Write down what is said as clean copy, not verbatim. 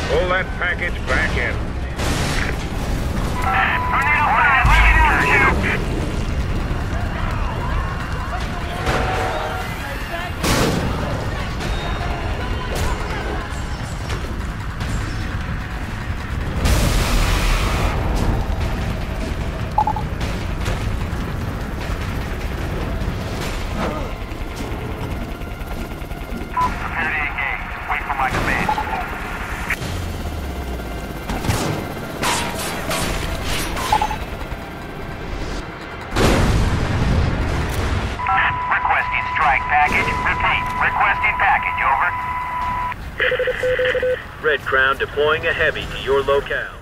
Pull that package back in. Red Crown deploying a heavy to your locale.